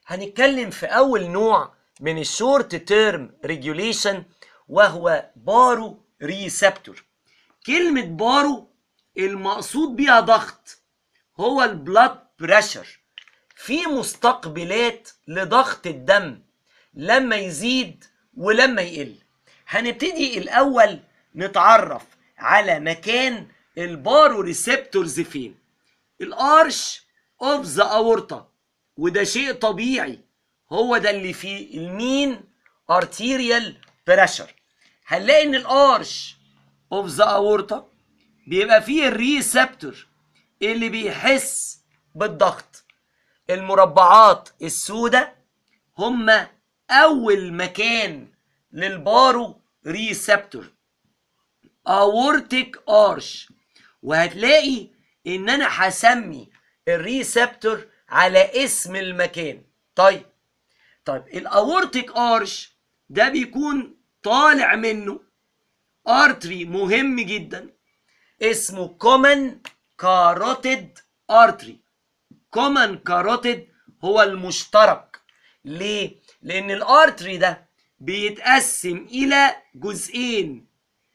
هنتكلم في أول نوع من الشورت تيرم ريجوليشن وهو بارو ريسبتور. كلمة بارو المقصود بيها ضغط، هو البلاد بريشر، في مستقبلات لضغط الدم لما يزيد ولما يقل. هنبتدي الأول نتعرف على مكان البارو ريسبتورز فين. الارش اوف ذا اورتا، وده شيء طبيعي، هو ده اللي فيه المين ارتيريال بريشر. هنلاقي ان الارش اوف ذا اورتا بيبقى فيه الريسبتور اللي بيحس بالضغط. المربعات السوداء هم اول مكان للبارو ريسبتور، اورتيك ارش. وهتلاقي ان انا هسمي الريسبتور على اسم المكان. طيب الاورتيك ارش ده بيكون طالع منه ارتري مهم جدا اسمه كومن كاروتيد ارتري. كومن كاروتيد هو المشترك. ليه؟ لان الارتري ده بيتقسم الى جزئين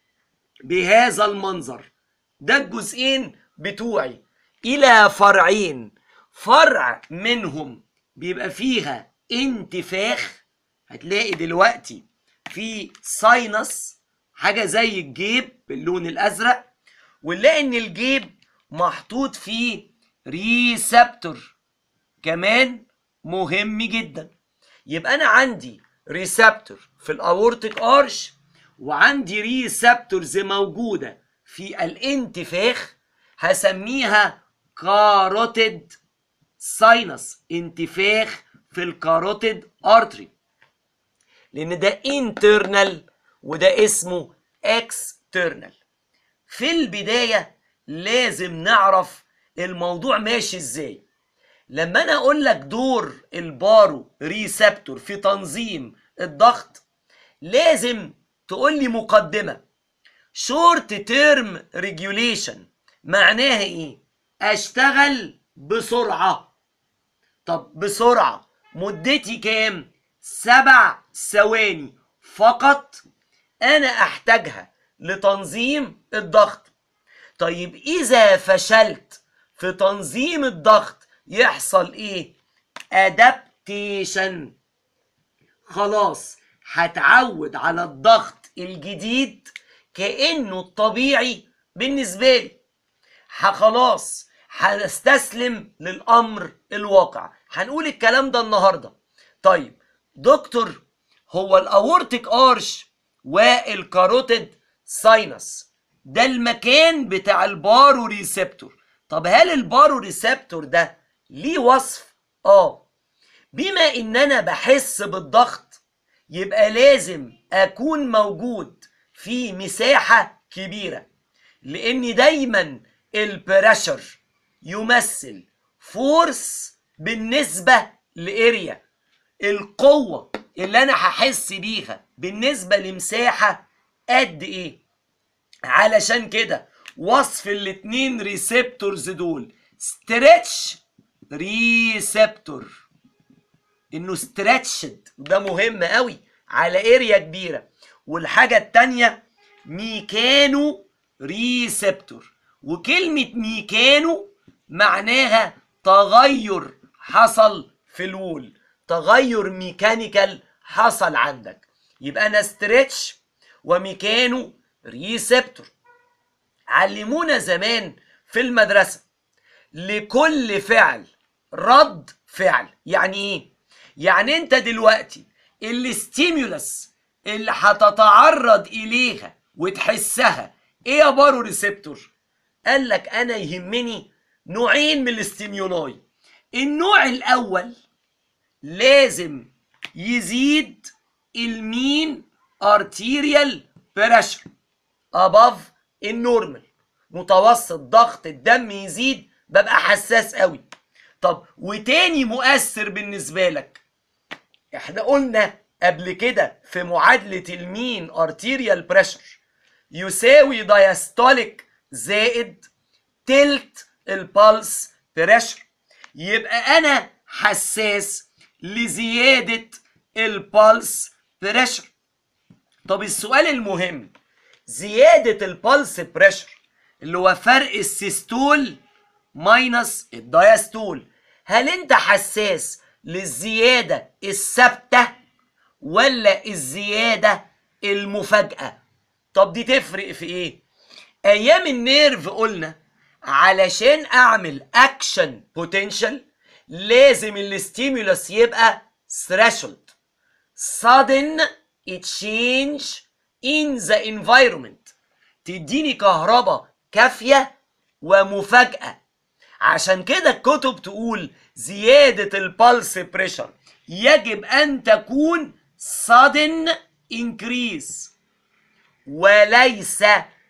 بهذا المنظر، ده الجزئين بتوعي، الى فرعين. فرع منهم بيبقى فيها انتفاخ، هتلاقي دلوقتي في ساينس حاجة زي الجيب باللون الازرق، ونلاقي ان الجيب محطوط فيه ريسبتور كمان مهم جدا. يبقى انا عندي ريسبتور في الاورتيك ارش، وعندي ريسبتورز موجودة في الانتفاخ، هسميها كاروتيد ساينس، انتفاخ في الكاروتيد ارتري، لان ده انترنال وده اسمه اكسترنال. في البداية لازم نعرف الموضوع ماشي ازاي. لما انا اقول لك دور البارو ريسبتور في تنظيم الضغط، لازم تقول لي مقدمة. شورت تيرم ريجوليشن معناها ايه؟ اشتغل بسرعة. طب بسرعة مدتي كام؟ 7 ثواني فقط انا احتاجها لتنظيم الضغط. طيب اذا فشلت في تنظيم الضغط يحصل ايه؟ ادابتيشن. خلاص هتعود على الضغط الجديد كأنه الطبيعي بالنسبة لي. خلاص هنستسلم للأمر الواقع. هنقول الكلام ده النهاردة. طيب دكتور، هو الأورتيك أرش والكاروتيد ساينس ده المكان بتاع البارو ريسبتور. طب هل البارو ريسبتور ده ليه وصف؟ بما ان انا بحس بالضغط يبقى لازم اكون موجود في مساحة كبيرة، لان دايما البريشر يمثل فورس بالنسبة لاريا، القوة اللي انا هحس بيها بالنسبة لمساحة قد ايه. علشان كده وصف الاتنين ريسبتورز دول ستريتش ريسبتور، انه ستريتشد، ده مهم قوي على اريا كبيره. والحاجه التانيه ميكانو ريسبتور، وكلمه ميكانو معناها تغير حصل في الوول، تغير ميكانيكال حصل عندك. يبقى انا ستريتش وميكانو ريسبتور. علمونا زمان في المدرسه لكل فعل رد فعل. يعني ايه؟ يعني انت دلوقتي الاستيمولس اللي هتتعرض اليها وتحسها ايه يا بارو ريسبتور؟ قال لك انا يهمني نوعين من الاستيمولاي. النوع الاول لازم يزيد المين ارتيريال بريشر اباف النورمال، متوسط ضغط الدم يزيد ببقى حساس قوي. طب وتاني مؤثر بالنسبة لك، احنا قلنا قبل كده في معادلة المين ارتيريال بريشر يساوي دايستوليك زائد تلت البالس بريشر. يبقى انا حساس لزيادة البلس بريشر. طب السؤال المهم، زيادة البلس بريشر اللي هو فرق السيستول ماينس الدايستول، هل انت حساس للزيادة الثابتة ولا الزيادة المفاجئة؟ طب دي تفرق في ايه؟ ايام النيرف قلنا علشان اعمل اكشن بوتنشال لازم الاستيمولس يبقى threshold sudden change in the environment، تديني كهرباء كافية ومفاجأة. عشان كده الكتب تقول زيادة البلس بريشر يجب أن تكون sudden increase وليس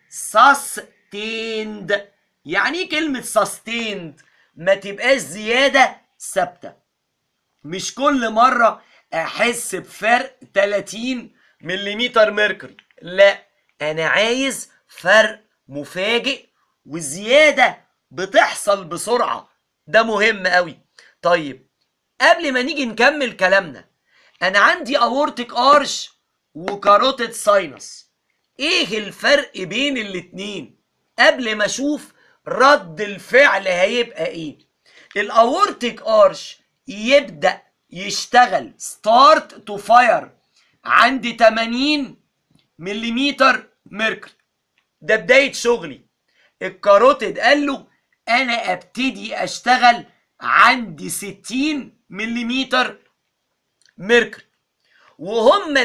sustained. يعني ايه كلمة sustained؟ ما تبقاش زيادة ثابتة، مش كل مرة أحس بفرق 30 ملم ميركوري، لا، أنا عايز فرق مفاجئ والزيادة بتحصل بسرعة، ده مهم قوي. طيب قبل ما نيجي نكمل كلامنا، أنا عندي أورتيك أرش وكاروتيد ساينس، إيه الفرق بين الاتنين قبل ما أشوف رد الفعل هيبقى إيه؟ الأورتيك أرش يبدأ يشتغل ستارت تو فاير عند 80 ملم ميركوري، ده بداية شغلي. الكاروتيد قال له انا ابتدي اشتغل عند 60 ملم ميركوري، وهما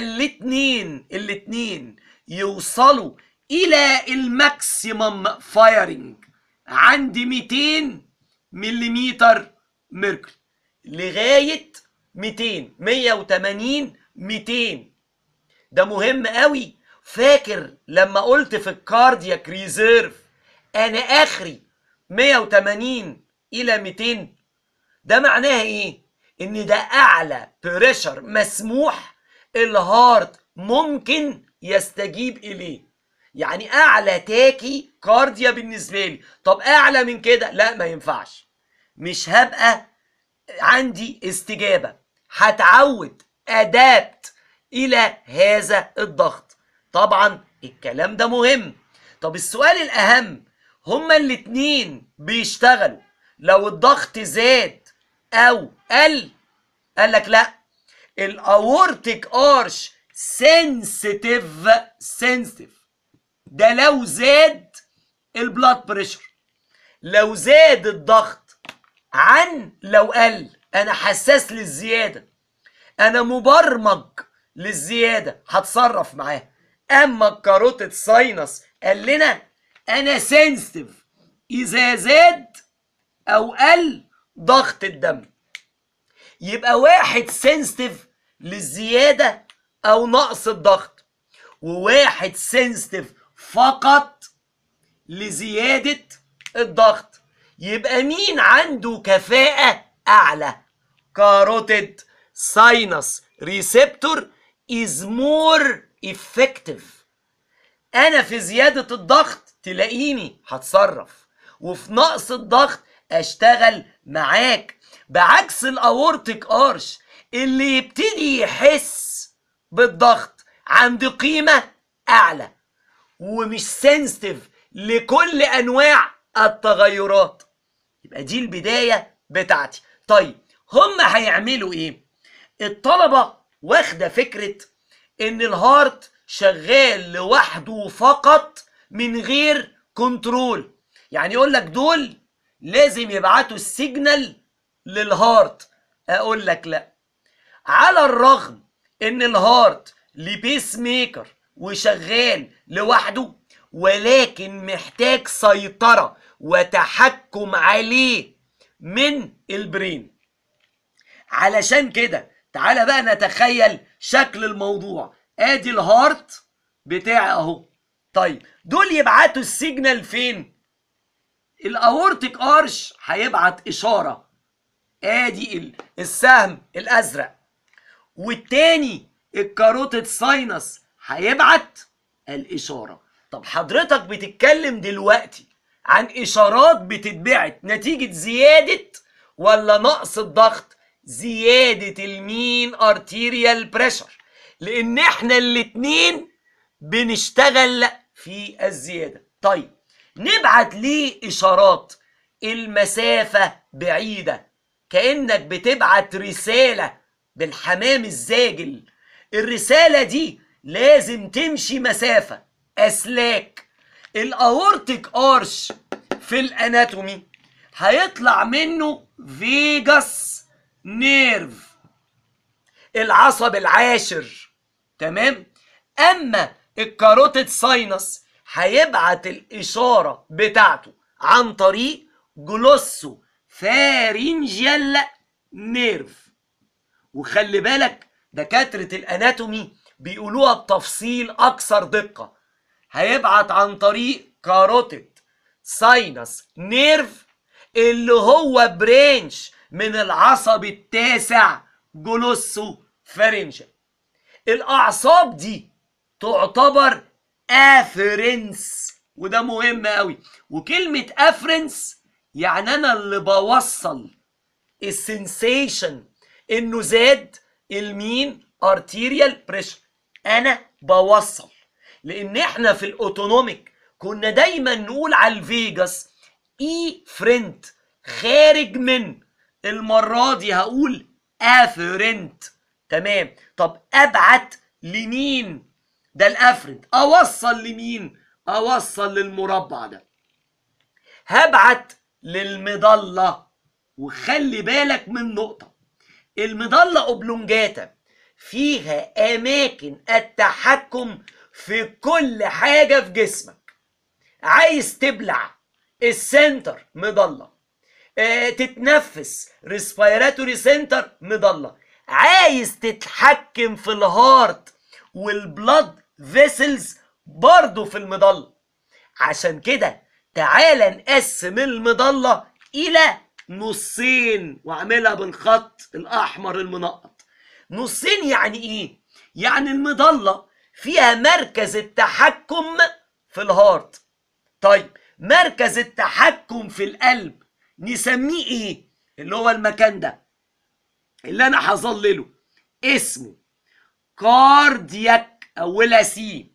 الاتنين يوصلوا الى الماكسيمم فايرنج عند 200 ملم ميركوري لغاية 200 180 200. ده مهم قوي. فاكر لما قلت في الكاردياك ريزيرف انا اخري 180 الى 200؟ ده معناها ايه؟ ان ده اعلى بريشر مسموح الهارت ممكن يستجيب اليه، يعني اعلى تاكي كارديا بالنسبه لي. طب اعلى من كده لا، ما ينفعش، مش هبقى عندي استجابه، هتعود ادابت الى هذا الضغط. طبعا الكلام ده مهم. طب السؤال الاهم، هما الاتنين بيشتغلوا لو الضغط زاد او قل؟ قال لك لا، الاورتيك ارش سنسيتيف ده لو زاد البلاد بريشر، لو زاد الضغط عن لو قل انا حساس للزياده، انا مبرمج للزياده، هتصرف معاه. اما الكاروتيد ساينس قال لنا انا سنسيتيف اذا زاد او قل ضغط الدم. يبقى واحد سنسيتيف للزياده او نقص الضغط، وواحد سنسيتيف فقط لزياده الضغط. يبقى مين عنده كفاءه اعلى؟ كاروتيد ساينس ريسبتور is more effective. انا في زيادة الضغط تلاقيني هتصرف، وفي نقص الضغط اشتغل معاك، بعكس الاورتيك ارش اللي يبتدي يحس بالضغط عند قيمة اعلى ومش سنسيتيف لكل انواع التغيرات. يبقى دي البداية بتاعتي. طيب هم هيعملوا ايه؟ الطلبة واخدة فكرة ان الهارت شغال لوحده فقط من غير كنترول، يعني يقول لك دول لازم يبعتوا السيجنال للهارت. اقول لك لا، على الرغم ان الهارت ليه بيس ميكر وشغال لوحده، ولكن محتاج سيطرة وتحكم عليه من البرين. علشان كده تعالى بقى نتخيل شكل الموضوع. ادي الهارت بتاعي اهو. طيب دول يبعتوا السيجنال فين؟ الاورتيك ارش هيبعت اشاره، ادي السهم الازرق، والتاني الكاروتيد ساينس هيبعت الاشاره. طب حضرتك بتتكلم دلوقتي عن اشارات بتتبعت نتيجه زياده ولا نقص الضغط؟ زيادة المين ارتيريال بريشر، لان احنا الاتنين بنشتغل في الزيادة. طيب نبعت ليه اشارات؟ المسافة بعيدة، كأنك بتبعت رسالة بالحمام الزاجل. الرسالة دي لازم تمشي مسافة، اسلاك. الاورتيك ارش في الاناتومي هيطلع منه فيجاس نيرف، العصب العاشر، تمام. اما الكاروتيد ساينس هيبعت الاشاره بتاعته عن طريق جلوسو فارينجيال نيرف. وخلي بالك دكاتره الاناتومي بيقولوها بتفصيل اكثر دقه، هيبعت عن طريق كاروتيد ساينس نيرف اللي هو برانش من العصب التاسع جلوسو فارنجيال. الاعصاب دي تعتبر افرنس، وده مهم قوي. وكلمه افرنس يعني انا اللي بوصل السنسيشن انه زاد المين ارتيريال بريشر، انا بوصل. لان احنا في الاوتونوميك كنا دايما نقول على الفيجاس اي فرنت، خارج من. المره دي هقول افرنت، تمام. طب ابعت لمين؟ ده الافرنت. اوصل لمين؟ اوصل للمربع ده، هبعت للمضله. وخلي بالك من نقطه، المضله اوبلونجاتا فيها اماكن التحكم في كل حاجه في جسمك. عايز تبلع، السنتر مضله. تتنفس، ريسبيراتوري سنتر مضله. عايز تتحكم في الهارت والبلاد فيسلز برضو في المضله. عشان كده تعال نقسم المضله الى نصين، واعملها بالخط الاحمر المنقط. نصين يعني ايه؟ يعني المضله فيها مركز التحكم في الهارت. طيب مركز التحكم في القلب نسميه ايه؟ اللي هو المكان ده اللي انا هظلله اسمه كاردياك، اولها سي.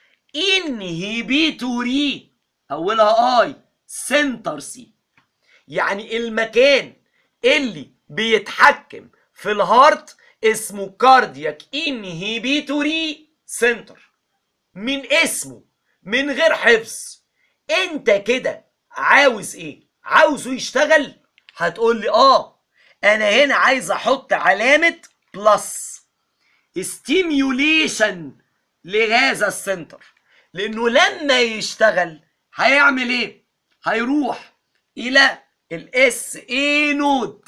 انهبيتوري، اولها اي، سنتر سي. يعني المكان اللي بيتحكم في الهارت اسمه كاردياك انهبيتوري سنتر، من اسمه، من غير حفظ. انت كده عاوز ايه؟ عاوزه يشتغل؟ هتقول لي انا هنا عايز احط علامة بلس ستيميوليشن لهذا السنتر، لانه لما يشتغل هيعمل ايه؟ هيروح الى الاس اي نود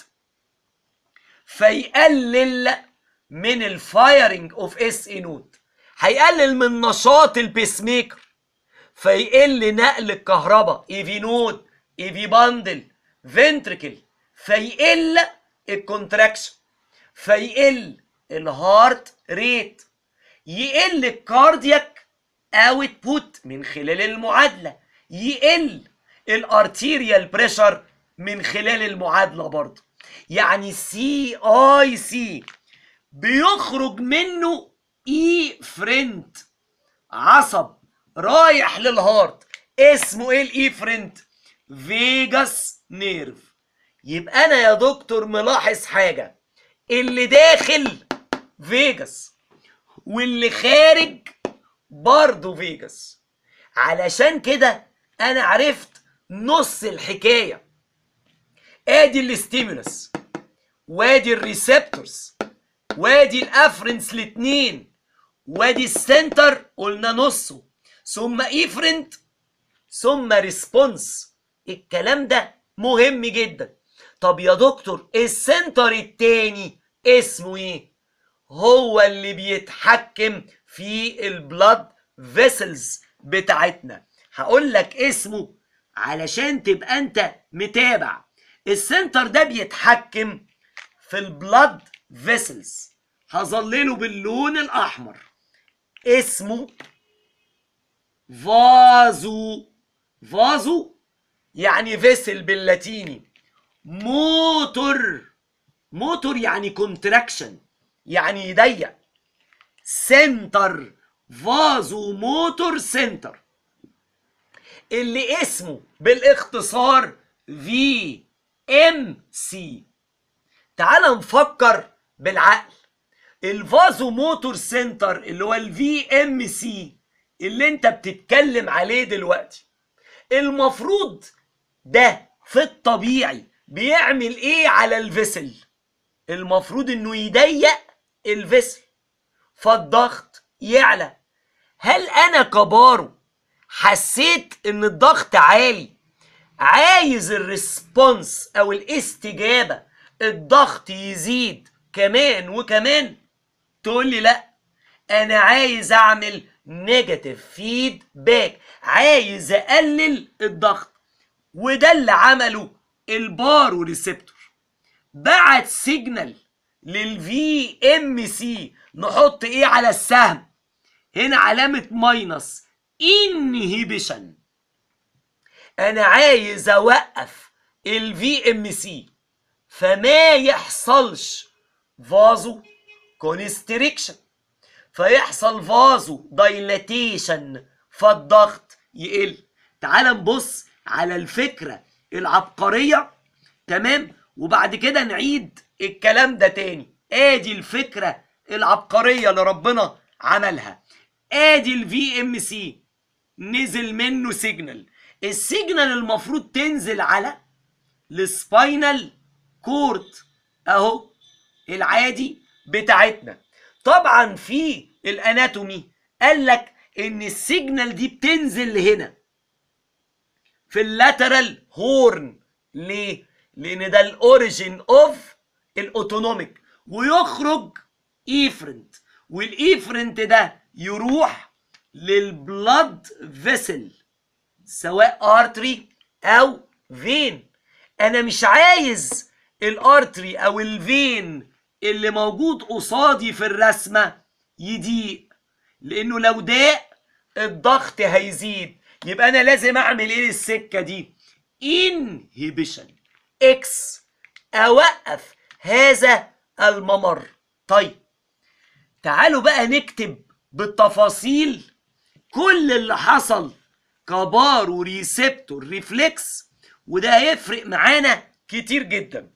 فيقلل من الفايرنج اوف اس اي نود، هيقلل من نشاط البيس ميكر، فيقل نقل الكهرباء اي في نود، اي في باندل، فنتريكل، فيقل الكونتراكشن، فيقل الهارت ريت، يقل الكاردياك اوتبوت من خلال المعادله، يقل الارتيريال بريشر من خلال المعادله برضه. يعني سي اي سي بيخرج منه اي فرنت، عصب رايح للهارت. اسمه ايه الاي فرنت؟ فيجاس نيرف. يبقى انا يا دكتور ملاحظ حاجه، اللي داخل فيجاس واللي خارج برضه فيجاس. علشان كده انا عرفت نص الحكايه. ادي الاستيمولس، وادي الريسبتورز، وادي الافرنس الاتنين، وادي السنتر قلنا نصه، ثم ايفرنت، ثم ريسبونس. الكلام ده مهم جدا. طب يا دكتور السنتر التاني اسمه ايه؟ هو اللي بيتحكم في البلاد فيسلز بتاعتنا. هقول لك اسمه علشان تبقى انت متابع. السنتر ده بيتحكم في البلاد فيسلز، هظلله باللون الاحمر، اسمه فازو. فازو يعني فيسل باللاتيني، موتور موتور يعني كونتراكشن، يعني يضيق. سنتر، فازو موتور سنتر، اللي اسمه بالاختصار في ام سي. تعال نفكر بالعقل. الفازو موتور سنتر اللي هو الفي ام سي اللي انت بتتكلم عليه دلوقتي، المفروض ده في الطبيعي بيعمل ايه على الفيسل؟ المفروض انه يضيق الفيسل فالضغط يعلى. هل انا كبارو حسيت ان الضغط عالي، عايز الريسبونس او الاستجابة الضغط يزيد كمان وكمان؟ تقول لي لا، انا عايز اعمل نيجاتيف فيدباك، عايز اقلل الضغط. وده اللي عمله البارو ريسبتور، بعت سيجنال للفي ام سي. نحط ايه على السهم هنا؟ علامة ماينس، انهيبيشن. انا عايز اوقف الفي ام سي فما يحصلش فازو كونستريكشن، فيحصل فازو دايلاتيشن فالضغط يقل. تعال نبص على الفكرة العبقرية، تمام؟ وبعد كده نعيد الكلام ده تاني. ادي الفكرة العبقرية اللي ربنا عملها. ادي الفي ام سي نزل منه سيجنال، السيجنال المفروض تنزل على السباينال كورد اهو العادي بتاعتنا. طبعا في الاناتومي قال لك ان السيجنال دي بتنزل هنا في اللاترال هورن. ليه؟ لان ده الاوريجين اوف الاوتونوميك، ويخرج ايفرنت، والايفرنت ده يروح للبلاد فيسل سواء ارتري او فين. انا مش عايز الارتري او الفين اللي موجود قصادي في الرسمه يضيق، لانه لو ضاق الضغط هيزيد. يبقى انا لازم اعمل ايه للسكه دي؟ انهيبيشن، اكس، اوقف هذا الممر. طيب تعالوا بقى نكتب بالتفاصيل كل اللي حصل كبارو ريسبتور ريفلكس، وده هيفرق معانا كتير جدا.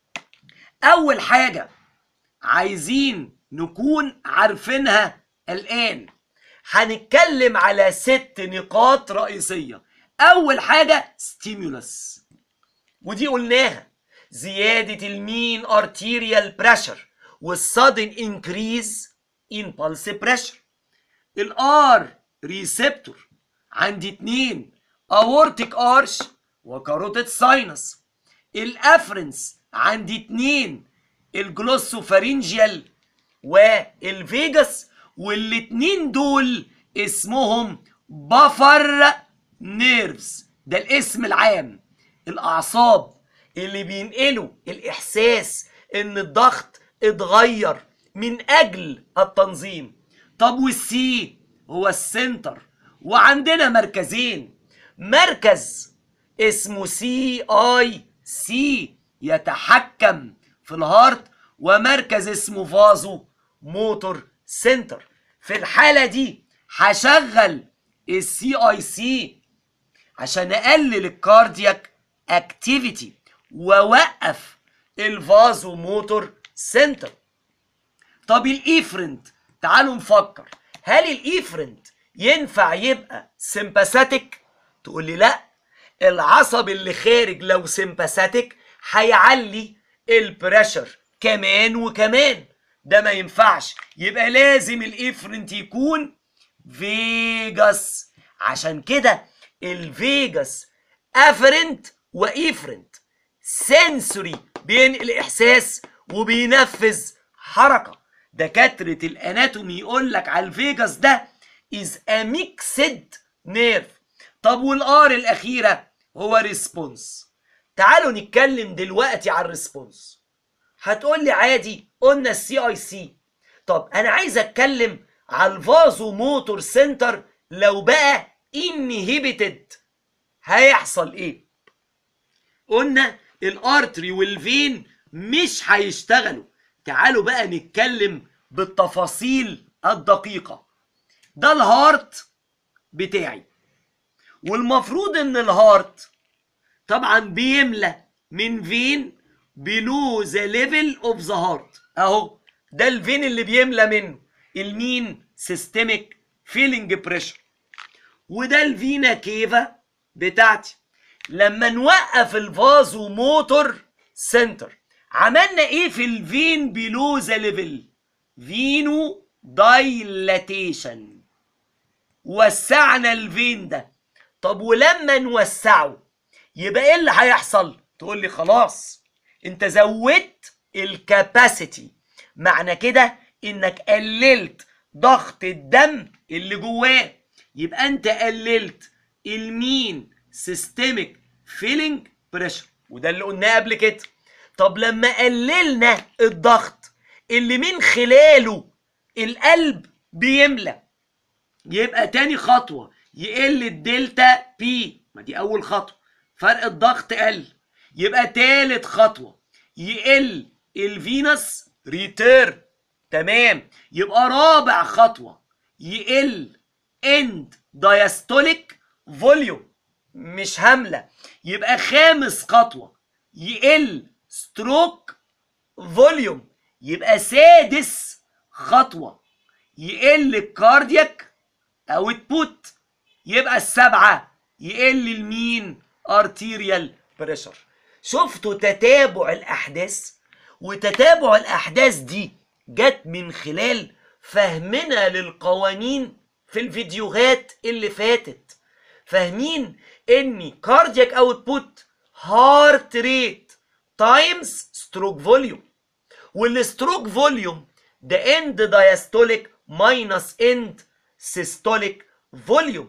اول حاجه عايزين نكون عارفينها الان، هنتكلم على 6 نقاط رئيسيه. اول حاجه ستيمولس، ودي قلناها، زياده المين ارتيريال بريشر والسادن انكريز ان بالس بريشر. الار ريسبتور عندي 2، اورتيك ارش وكاروتيد ساينس. الافرنس عندي 2، الجلوسوفارينجيال والفيجاس، والاتنين دول اسمهم بافر نيرفز، ده الاسم العام، الاعصاب اللي بينقلوا الاحساس ان الضغط اتغير من اجل التنظيم. طب والسي هو السنتر، وعندنا مركزين، مركز اسمه سي اي سي يتحكم في الهارت، ومركز اسمه فازو موتور سنتر. في الحالة دي هشغل السي اي سي عشان اقلل الكاردياك اكتيفيتي واوقف الفازو موتور سنتر. طب الايفرنت، تعالوا نفكر، هل الايفرنت ينفع يبقى سمباثيك؟ تقول لي لا، العصب اللي خارج لو سمباثيك هيعلي البريشر كمان وكمان، ده ما ينفعش. يبقى لازم الايفرنت يكون فيجاس. عشان كده الفيجاس افرنت وايفرنت، سنسوري بينقل احساس وبينفذ حركه. دكاتره الاناتومي يقول لك على الفيجاس ده از ا ميكسد نيرف. طب والار الاخيره هو ريسبونس. تعالوا نتكلم دلوقتي على الريسبونس. هتقول لي عادي قلنا السي اي سي. طب انا عايز اتكلم على الفازو موتور سنتر، لو بقى انهيبيتد هيحصل ايه؟ قلنا الارتري والفين مش هيشتغلوا. تعالوا بقى نتكلم بالتفاصيل الدقيقة. ده الهارت بتاعي، والمفروض ان الهارت طبعا بيملى من فين below the level of the heart. اهو ده الفين اللي بيملى منه المين systemic filling pressure، وده الفينا كيفا بتاعتي. لما نوقف الفازو موتور سنتر عملنا ايه في الفين بيلو ذا ليفل؟ فينو دايلاتيشن، وسعنا الفين ده. طب ولما نوسعه يبقى ايه اللي هيحصل؟ تقول لي خلاص انت زودت الكاباسيتي، معنى كده انك قللت ضغط الدم اللي جواه، يبقى انت قللت المين سيستميك فيلينج بريشر، وده اللي قلناه قبل كده. طب لما قللنا الضغط اللي من خلاله القلب بيملى، يبقى تاني خطوة يقل الدلتا بي، ما دي أول خطوة، فرق الضغط قل. يبقى تالت خطوة يقل الفينس ريتيرن، تمام. يبقى رابع خطوة يقل اند دايستوليك فوليوم، مش هاملة. يبقى خامس خطوة يقل ستروك فوليوم. يبقى سادس خطوة يقل الكاردياك اوتبوت. يبقى السبعة يقل المين ارتيريال بريشر. شفتوا تتابع الاحداث؟ وتتابع الاحداث دي جت من خلال فهمنا للقوانين في الفيديوهات اللي فاتت. فاهمين ان كاردياك اوتبوت هارت ريت تايمز ستروك فوليوم، والستروك فوليوم ده اند دايستوليك ماينس اند سيستوليك فوليوم.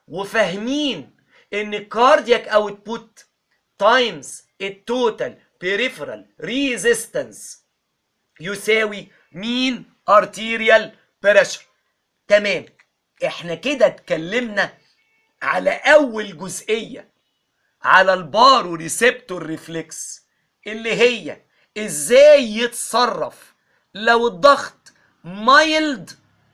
وفاهمين ان الكاردياك اوتبوت تايمز التوتال بيريفرال ريزيستنس يساوي مين ارتيريال بريشر. تمام. احنا كده اتكلمنا على اول جزئية، على البارو ريسبتور ريفلكس، اللي هي ازاي يتصرف لو الضغط مايلد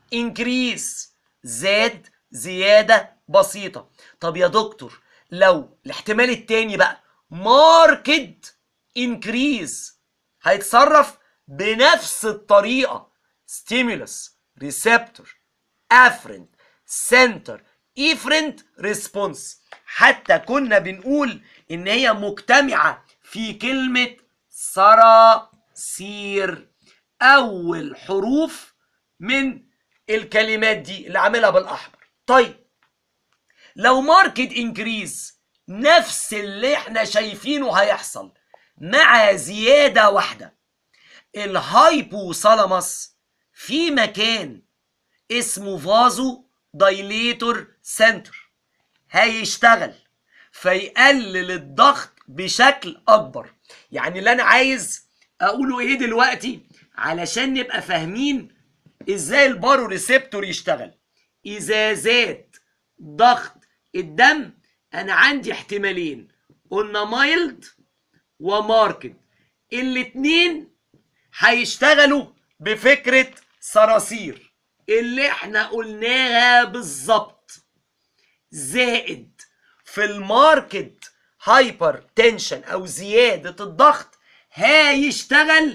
انكريس، زاد زيادة بسيطة. طب يا دكتور لو الاحتمال التاني بقى ماركد انكريس، هيتصرف بنفس الطريقة، ستيمولس ريسبتور افرنت سنتر افرنت ريسبونس. حتى كنا بنقول ان هي مجتمعة في كلمة صراصير، اول حروف من الكلمات دي اللي عاملها بالاحمر. طيب لو ماركت انكريز، نفس اللي احنا شايفينه هيحصل مع زيادة واحدة. الهايبوثالاموس في مكان اسمه فازو دايليتور سنتر هيشتغل فيقلل الضغط بشكل اكبر. يعني اللي انا عايز اقوله ايه دلوقتي علشان نبقى فاهمين ازاي البارو ريسبتور يشتغل؟ اذا زاد ضغط الدم انا عندي احتمالين، قلنا مايلد وماركت، الاتنين هيشتغلوا بفكرة صراصير اللي احنا قلناها بالظبط. زائد في الماركت هايبر تنشن او زيادة الضغط هيشتغل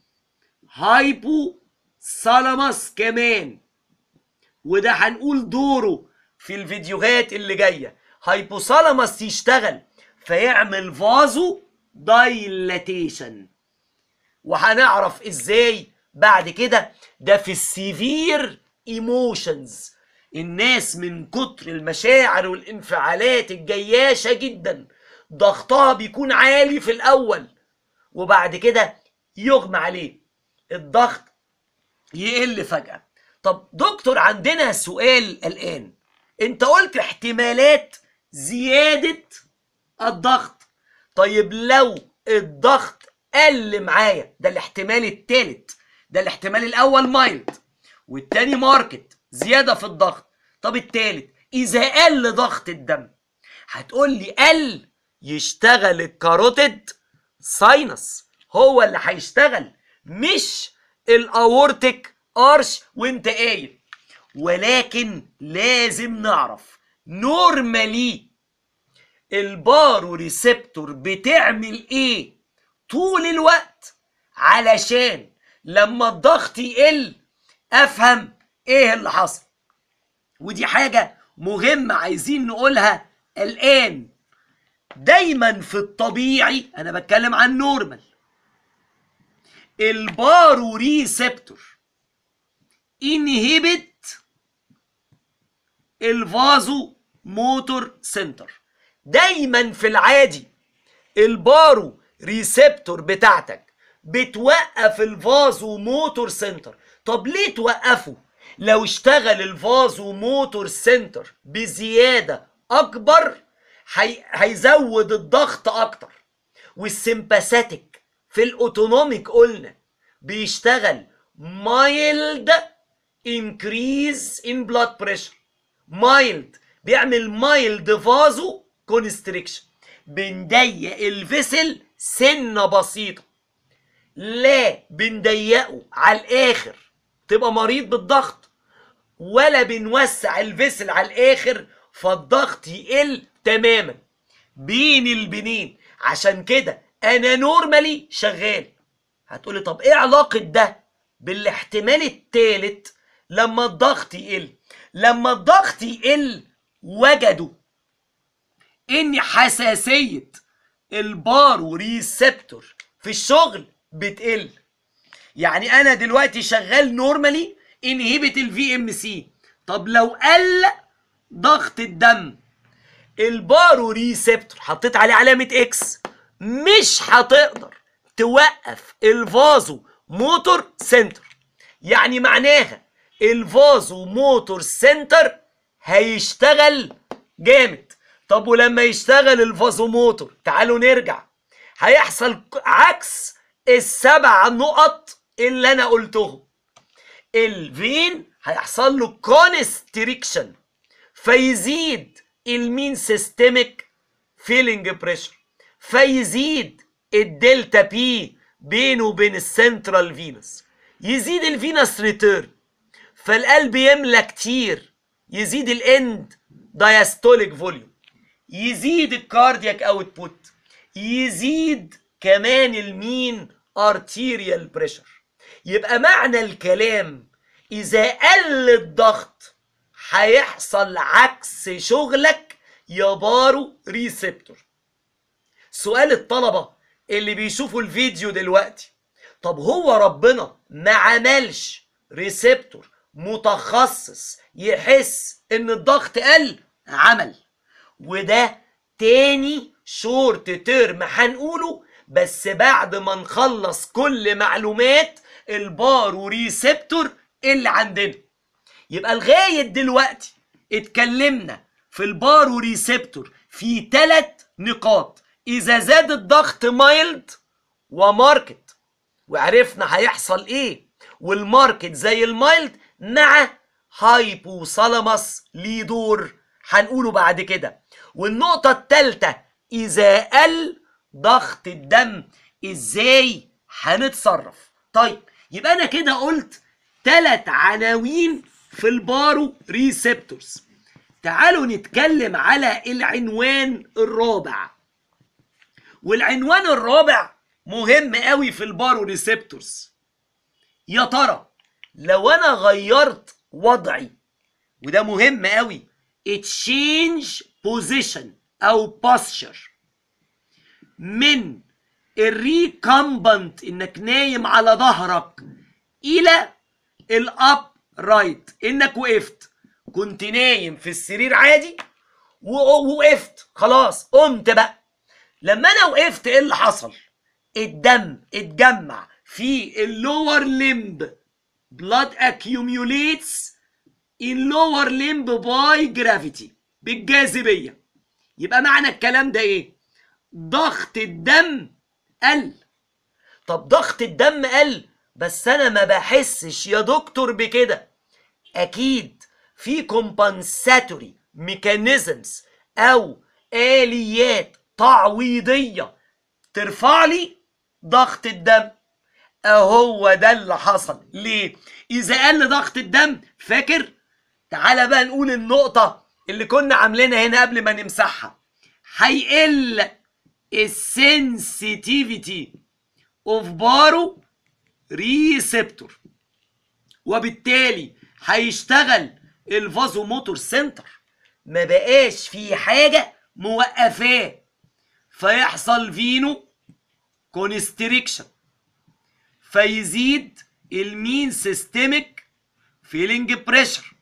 هايبو ثالاموس كمان، وده هنقول دوره في الفيديوهات اللي جاية. هايبوثالاموس يشتغل فيعمل فازو دايلاتيشن، وهنعرف ازاي بعد كده. ده في السيفير ايموشنز، الناس من كتر المشاعر والانفعالات الجياشة جدا ضغطها بيكون عالي في الاول، وبعد كده يغمى عليه، الضغط يقل فجأة. طب دكتور عندنا سؤال الآن، انت قلت احتمالات زيادة الضغط. طيب لو الضغط قل معايا، ده الاحتمال الثالث، ده الاحتمال الاول مايلد والتاني ماركت زيادة في الضغط. طب الثالث اذا قل ضغط الدم، هتقول لي قل يشتغل الكاروتيد ساينس هو اللي هيشتغل، مش الاورتيك ارش وانت قايل. ولكن لازم نعرف نورمالي البارو ريسبتور بتعمل ايه طول الوقت، علشان لما الضغط يقل افهم ايه اللي حصل. ودي حاجة مهمة عايزين نقولها الآن. دايما في الطبيعي، انا بتكلم عن نورمال، البارو ريسبتور انهبت الفازو موتور سنتر. دايما في العادي البارو ريسبتور بتاعتك بتوقف الفازو موتور سنتر. طب ليه توقفه؟ لو اشتغل الفازو موتور سنتر بزيادة اكبر هيزود الضغط اكتر. والسمباثيك في الاوتونوميك قلنا بيشتغل mild increase in blood pressure. mild بيعمل mild فازو كونستريكشن، بنضيق الفيسل سنة بسيطة، لا بنضيقه على الاخر تبقى مريض بالضغط، ولا بنوسع الفيسل على الاخر فالضغط يقل تماما. بين البنين. عشان كده انا نورمالي شغال. هتقولي طب ايه علاقة ده بالاحتمال الثالث لما الضغط يقل؟ لما الضغط يقل وجدوا ان حساسية البارو ريسبتور في الشغل بتقل. يعني انا دلوقتي شغال نورمالي انهبت الفي ام سي، طب لو قل ضغط الدم البارو ريسبتور حطيت عليه علامة اكس مش هتقدر توقف الفازو موتور سنتر. يعني معناها الفازو موتور سنتر هيشتغل جامد. طب ولما يشتغل الفازو موتور، تعالوا نرجع، هيحصل عكس ال7 نقط اللي انا قلتهم. الفين هيحصل له كونستريكشن فيزيد المين سيستميك فيلينج بريشر، فيزيد الدلتا بي بينه وبين السنترال فينس، يزيد الفينس ريتيرن فالقلب يملى كتير، يزيد الاند دايستوليك فوليوم، يزيد الكاردياك اوتبوت، يزيد كمان المين ارتيريال بريشر. يبقى معنى الكلام اذا قل الضغط هيحصل عكس شغلك يا بارو ريسبتور. سؤال الطلبة اللي بيشوفوا الفيديو دلوقتي، طب هو ربنا ما عملش ريسبتور متخصص يحس ان الضغط قل؟ عمل، وده تاني شورت تيرم هنقوله بس بعد ما نخلص كل معلومات البارو ريسبتور اللي عندنا. يبقى لغاية دلوقتي اتكلمنا في البارو ريسبتور في 3 نقاط. اذا زاد الضغط مايلد وماركت، وعرفنا هيحصل ايه، والماركت زي المايلد مع هايبوثالاموس ليه دور هنقوله بعد كده. والنقطة الثالثة اذا قل ضغط الدم ازاي هنتصرف. طيب يبقى انا كده قلت 3 عناوين في البارو ريسبتورز. تعالوا نتكلم على العنوان الرابع. والعنوان الرابع مهم قوي في البارو ريسبتورز. يا ترى لو انا غيرت وضعي، وده مهم قوي، change position او posture، من الريكامبنت انك نايم على ظهرك الى الاب رايت انك وقفت. كنت نايم في السرير عادي ووقفت خلاص قمت بقى. لما انا وقفت ايه اللي حصل؟ الدم اتجمع في اللور ليمب، blood accumulates in lower limb by gravity، بالجاذبية. يبقى معنى الكلام ده ايه؟ ضغط الدم قل. طب ضغط الدم قل بس انا ما بحسش يا دكتور بكده. اكيد في كومبنساتوري ميكانيزمز او اليات تعويضيه ترفع لي ضغط الدم. اهو ده اللي حصل. ليه؟ اذا قل ضغط الدم، فاكر؟ تعالى بقى نقول النقطة اللي كنا عاملينها هنا قبل ما نمسحها. هيقل السنسيتيفيتي اوف بارو ريسبتور، وبالتالي هيشتغل الفازو موتور سنتر، ما بقاش في حاجة موقفاه، فيحصل فينو كونستريكشن، فيزيد المين سيستميك فيلينج بريشر،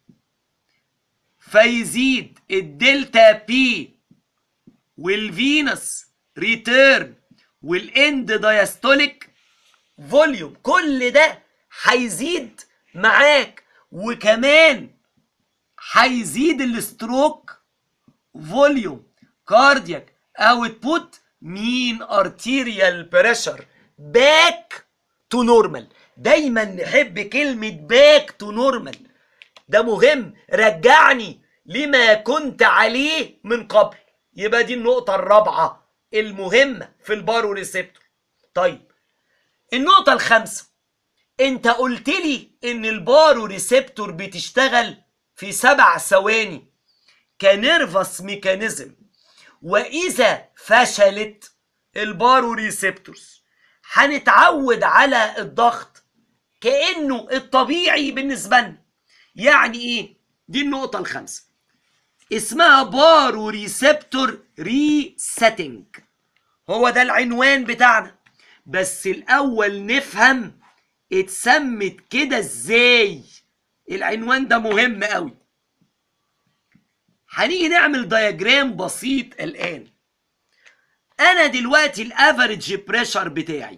فيزيد الدلتا بي والفينس ريتيرن والاند دايستوليك فوليوم. كل ده هيزيد معاك، وكمان هيزيد الستروك فوليوم، كاردياك اوتبوت، مين ارتيريال بريشر باك تو نورمال. دايما نحب كلمة باك تو نورمال، ده مهم. رجعني لما كنت عليه من قبل. يبقى دي النقطة الرابعة المهمة في البارو ريسبتور. طيب النقطة الخامسة، انت قلت لي ان البارو ريسبتور بتشتغل في 7 ثواني كنيرفس ميكانيزم، واذا فشلت البارو ريسبتورز هنتعود على الضغط كأنه الطبيعي بالنسبة لنا. يعني ايه؟ دي النقطة الخامسة، اسمها بارو ريسبتور ريسيتنج. هو ده العنوان بتاعنا، بس الاول نفهم اتسمت كده ازاي. العنوان ده مهم قوي. هنيجي نعمل دياجرام بسيط الان. انا دلوقتي الافريج بريشر بتاعي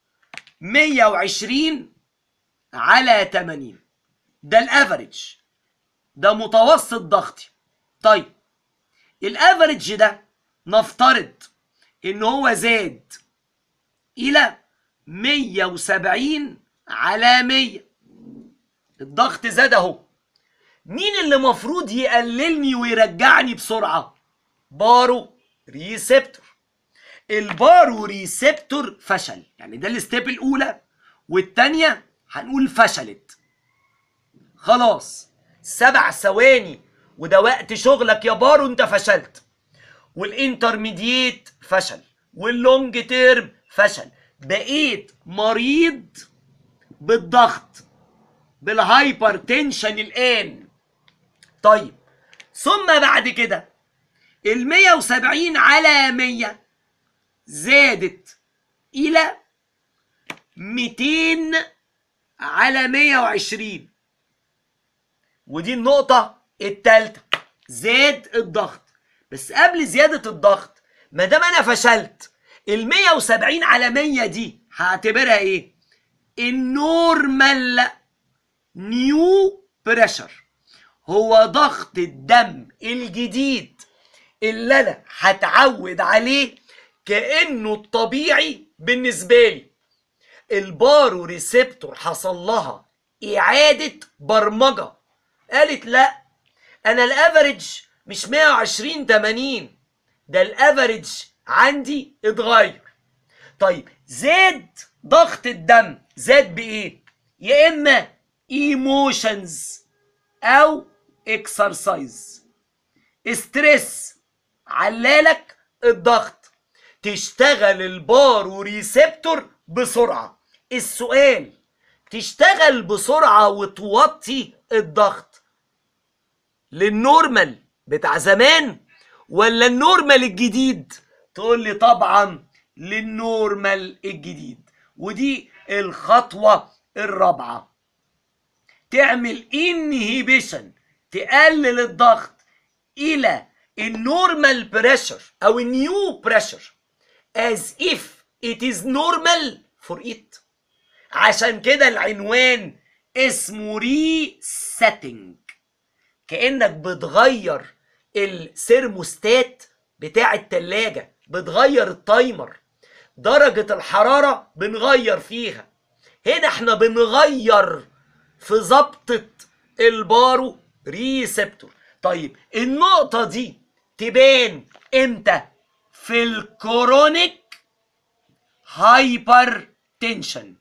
120 على 80، ده الافريج، ده متوسط ضغطي. طيب الافريج ده نفترض ان هو زاد الى 170 على 100، الضغط زاد اهو. مين اللي مفروض يقللني ويرجعني بسرعة؟ بارو ريسبتور. البارو ريسبتور فشل، يعني ده الستيب الاولى، والتانية هنقول فشلت. خلاص 7 ثواني وده وقت شغلك يا بارو، انت فشلت. والانترميديت فشل، واللونج تيرم فشل، بقيت مريض بالضغط، بالهايبر تنشن الان. طيب ثم بعد كده ال 170 على 100 زادت الى 200 على 120، ودي النقطة التالتة، زاد الضغط. بس قبل زيادة الضغط، ما دام انا فشلت، ال 170 على 100 دي هعتبرها ايه؟ النورمال نيو بريشر، هو ضغط الدم الجديد اللي انا هتعود عليه كأنه الطبيعي بالنسبة لي. البارو ريسبتور حصل لها إعادة برمجة، قالت لا، أنا الأفريج مش 120 80، ده الأفريج عندي اتغير. طيب زاد ضغط الدم، زاد بإيه؟ يا إما ايموشنز أو اكسرسايز. ستريس علالك الضغط، تشتغل البارو ريسبتور بسرعة. السؤال، تشتغل بسرعة وتوطي الضغط للنورمال بتاع زمان ولا النورمال الجديد؟ تقول لي طبعا للنورمال الجديد. ودي الخطوة الرابعة، تعمل انهيبيشن، تقلل الضغط الى النورمال بريشر او النيو بريشر as if it is normal for it. عشان كده العنوان اسمه ريسيتنج، كأنك بتغير السيرموستات بتاع التلاجة، بتغير التايمر، درجة الحرارة بنغير فيها. هنا احنا بنغير في ضبطة البارو ريسبتور. طيب النقطة دي تبان امتى؟ في الكرونيك هايبر تنشن،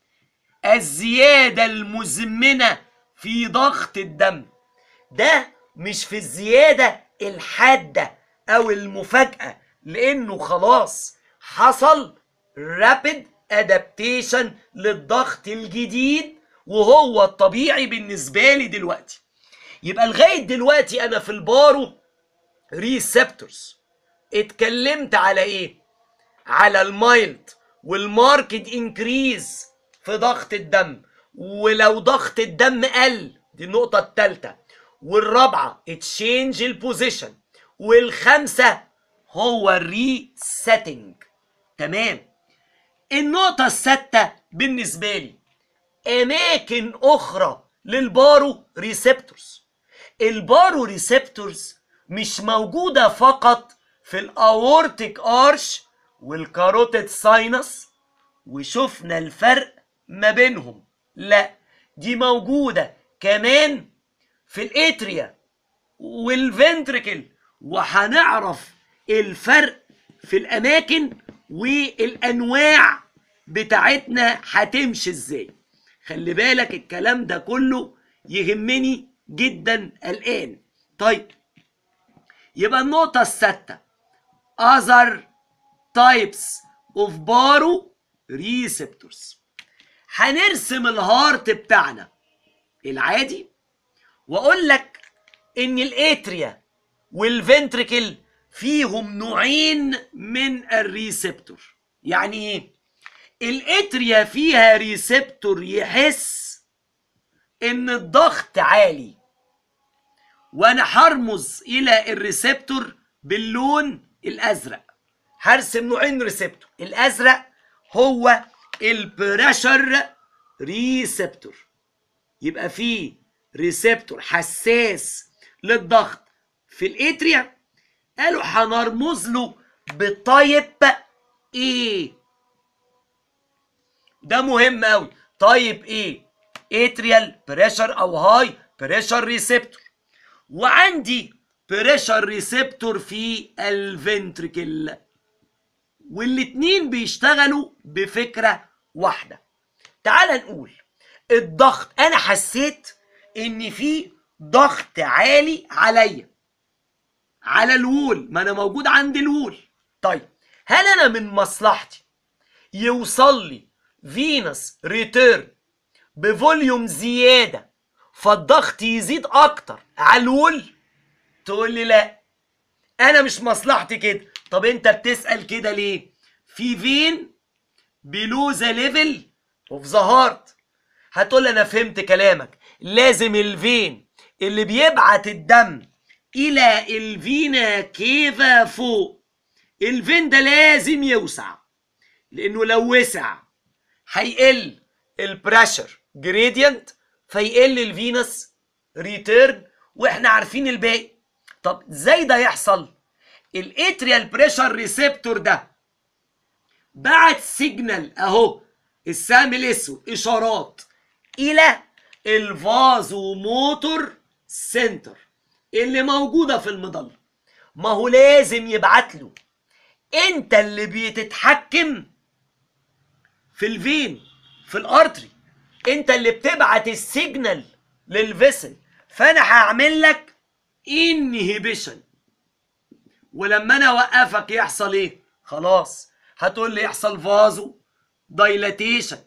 الزيادة المزمنة في ضغط الدم. ده مش في الزيادة الحادة أو المفاجأة، لأنه خلاص حصل رابيد ادابتيشن للضغط الجديد وهو الطبيعي بالنسبة لي دلوقتي. يبقى لغاية دلوقتي أنا في البارو ريسبتورز اتكلمت على إيه؟ على المايلد والماركت انكريز في ضغط الدم، ولو ضغط الدم قل، دي النقطة الثالثة، والرابعة تشينج البوزيشن، والخامسة هو الريسيتنج. تمام. النقطة السادسة بالنسبة لي أماكن أخرى للبارو ريسبتورز. البارو ريسبتورز مش موجودة فقط في الأورتيك أرش والكاروتيد ساينس وشفنا الفرق ما بينهم، لا، دي موجودة كمان في الاتريا والفنتريكل، وهنعرف الفرق في الأماكن والأنواع بتاعتنا هتمشي ازاي. خلي بالك الكلام ده كله يهمني جدا الآن. طيب، يبقى النقطة السادسة other types of baroreceptors. هنرسم الهارت بتاعنا العادي واقول لك ان الاتريا والفنتريكل فيهم نوعين من الريسبتور. يعني ايه؟ الاتريا فيها ريسبتور يحس ان الضغط عالي، وانا هرمز الى الريسبتور باللون الازرق. هرسم نوعين ريسبتور، الازرق هو البريشر ريسبتور، يبقى فيه ريسبتور حساس للضغط في الاتريا، قالوا هنرمز له بتايب ايه. ده مهم قوي، تايب ايه، اتريال بريشر او هاي بريشر ريسبتور. وعندي بريشر ريسبتور في الفنتريكل، والاتنين بيشتغلوا بفكرة واحدة. تعال نقول الضغط، انا حسيت ان في ضغط عالي عليا على الوول، ما انا موجود عند الوول. طيب، هل انا من مصلحتي يوصل لي فينس ريتيرن بفوليوم زيادة فالضغط يزيد اكتر على الوول؟ تقول لي لا، انا مش مصلحتي كده. طب انت بتسأل كده ليه؟ في فين below the level of the heart. هتقول انا فهمت كلامك، لازم الفين اللي بيبعت الدم الى الفينا كيفا فوق، الفين ده لازم يوسع، لانه لو وسع هيقل البريشر جريدينت فيقل الفينس ريتيرن، واحنا عارفين الباقي. طب ازاي ده يحصل؟ الاتريال بريشر ريسبتور ده بعت سيجنال اهو، السهم الاسود، اشارات الى الفازو موتور سنتر اللي موجوده في المظله. ما هو لازم يبعت له، انت اللي بتتحكم في الفين في الارتري، انت اللي بتبعت السيجنال للفيسل، فانا هعمل لك انهبيشن. ولما انا اوقفك يحصل ايه؟ خلاص هتقول لي يحصل فازو دايلاتيشن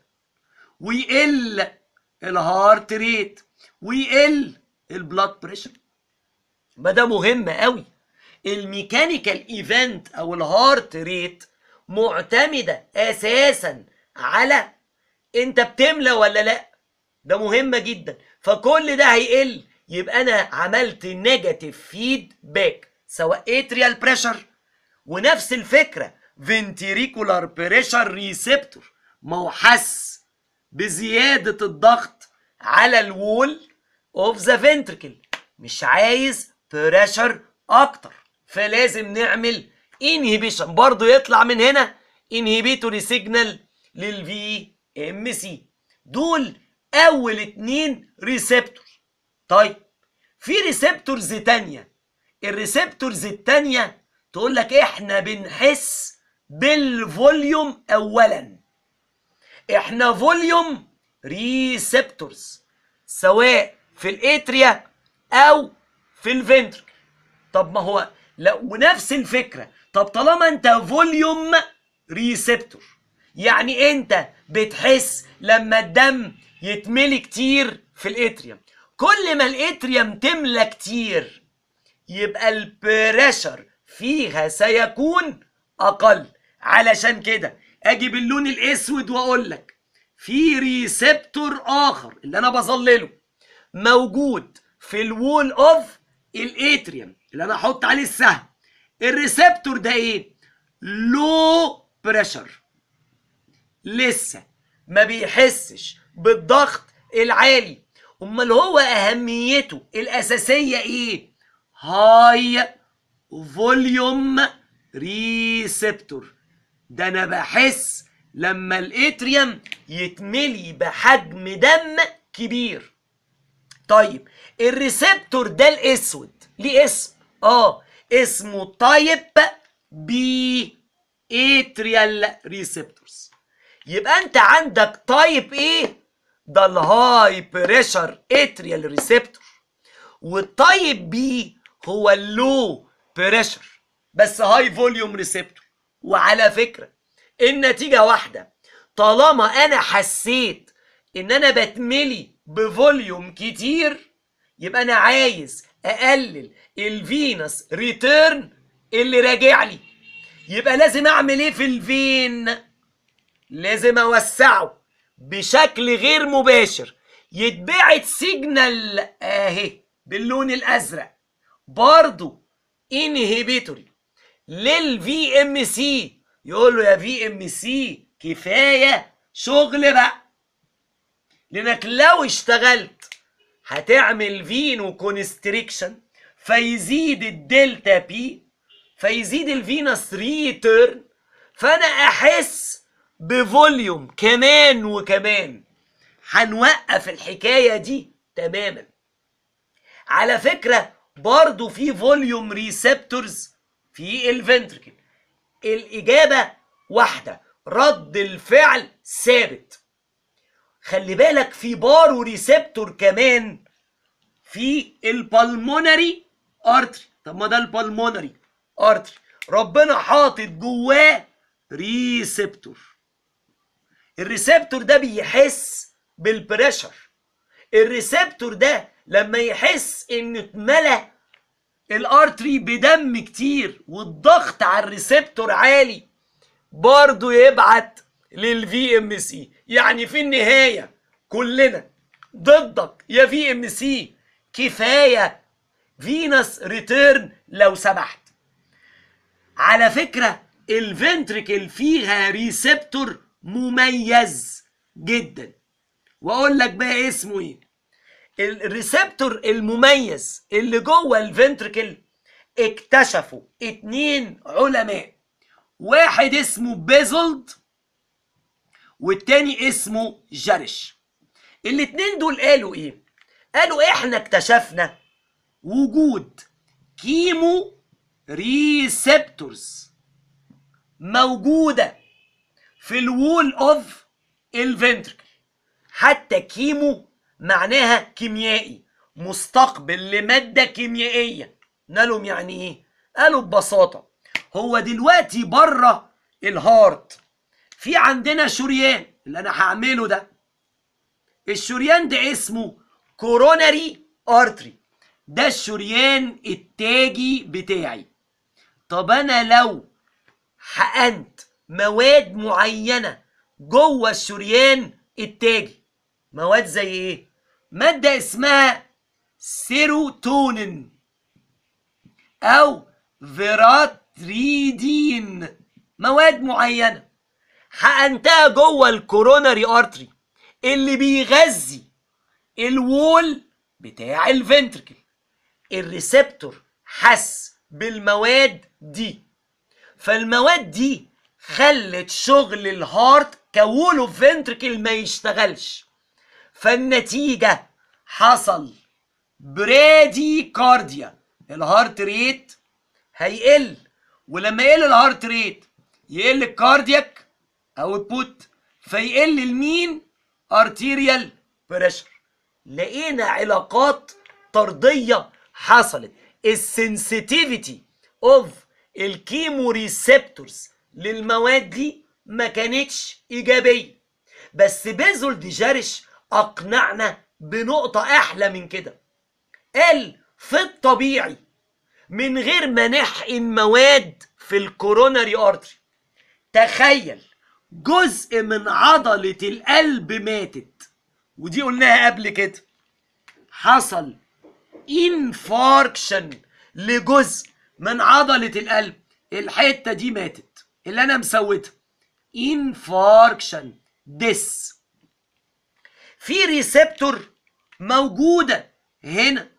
ويقل الهارت ريت ويقل البلاد بريشر. ما ده مهم قوي. الميكانيكال ايفنت او الهارت ريت معتمده اساسا على انت بتملى ولا لا، ده مهمه جدا. فكل ده هيقل، يبقى انا عملت نيجاتيف فيدباك سواء اتريال بريشر، ونفس الفكره فنتريكولار بريشر ريسبتور، ما هو حس بزياده الضغط على الوول اوف ذا فنتريكل، مش عايز بريشر اكتر، فلازم نعمل انهبيشن. برضو يطلع من هنا انهبيتوري سيجنال للفي ام سي. دول اول اتنين ريسبتور. طيب، في ريسبتورز تانية. الريسبتورز التانية تقول لك احنا بنحس بالفوليوم اولا. احنا فوليوم ريسبتورز سواء في الاتريا او في الفنتركل. طب ما هو ونفس الفكره. طب طالما انت فوليوم ريسبتور، يعني انت بتحس لما الدم يتملي كتير في الاتريوم. كل ما الاتريوم تملى كتير يبقى البريشر فيها سيكون اقل. علشان كده اجي باللون الاسود واقول لك في ريسبتور اخر اللي انا بظلله موجود في الوول اوف الاتريوم اللي انا احط عليه السهم. الريسبتور ده ايه؟ لو بريشر، لسه ما بيحسش بالضغط العالي. امال هو اهميته الاساسيه ايه؟ هاي فوليوم ريسبتور. ده انا بحس لما الاتريوم يتملي بحجم دم كبير. طيب الريسبتور ده الاسود ليه اسم؟ اسمه تايب بي اتريال ريسبتورز. يبقى انت عندك تايب ايه؟ ده الهاي بريشر اتريال ريسبتور، والتايب بي هو اللو بريشر بس هاي فوليوم ريسبتور. وعلى فكره النتيجه واحده. طالما انا حسيت ان انا بتملي بفوليوم كتير يبقى انا عايز اقلل الفينس ريتيرن اللي راجع لي. يبقى لازم اعمل ايه في الفين؟ لازم اوسعه بشكل غير مباشر. يتبعت سيجنال اهي باللون الازرق برضو انهبيتوري للفي ام سي. يقول له يا في ام سي كفايه شغل بقى، لانك لو اشتغلت هتعمل فينو كونستريكشن فيزيد الدلتا بي فيزيد الفينس ريتيرن، فانا احس بفوليوم كمان وكمان. هنوقف الحكايه دي تماما. على فكره برضو في فوليوم ريسبتورز في الفنتركل. الاجابه واحده، رد الفعل ثابت. خلي بالك في بارو ريسبتور كمان في البلمونري ارتري. طب ما ده البلمونري ارتري ربنا حاطط جواه ريسبتور. الريسبتور ده بيحس بالبريشر. الريسبتور ده لما يحس ان اتملى الارتري بدم كتير والضغط على الريسبتور عالي برضو يبعت للفي ام سي. يعني في النهايه كلنا ضدك يا في ام سي، كفايه فينس ريتيرن لو سمحت. على فكره الفنتريكل فيها ريسبتور مميز جدا، واقول لك بقى اسمه ايه. الريسبتور المميز اللي جوه الفنتريكل اكتشفوا 2 علماء، واحد اسمه بيزولد والتاني اسمه جارش. الاتنين دول قالوا ايه؟ قالوا احنا اكتشفنا وجود كيمو ريسبتورز موجودة في الوول اوف الفنتركل. حتى كيمو معناها كيميائي، مستقبل لمادة كيميائية. قالوا يعني ايه؟ قالوا ببساطة هو دلوقتي بره الهارت في عندنا شريان اللي انا هعمله ده. الشريان ده اسمه كوروناري ارتري، ده الشريان التاجي بتاعي. طب انا لو حقنت مواد معينة جوه الشريان التاجي، مواد زي ايه؟ مادة اسمها سيروتونين او فيراتريدين، مواد معينة حقنتها جوه الكوروناري ارتري اللي بيغذي الوول بتاع الفنتركل. الريسبتور حس بالمواد دي، فالمواد دي خلت شغل الهارت كوول اوف فنتركل ما يشتغلش. فالنتيجة حصل برادي كارديا، الهارت ريت هيقل. ولما يقل الهارت ريت يقل الكاردياك اوتبوت، فيقل المين ارتيريال بريشر. لقينا علاقات طرديه حصلت. السنسيتيفيتي اوف الكيمو ريسبتورز للمواد دي ما كانتش ايجابيه، بس بيزول ديجارش اقنعنا بنقطه احلى من كده. قال في الطبيعي من غير ما نحقن مواد في الكوروناري ارتري، تخيل جزء من عضلة القلب ماتت، ودي قلناها قبل كده، حصل انفاركشن لجزء من عضلة القلب، الحتة دي ماتت اللي انا مسوتها، انفاركشن ديس. في ريسبتور موجودة هنا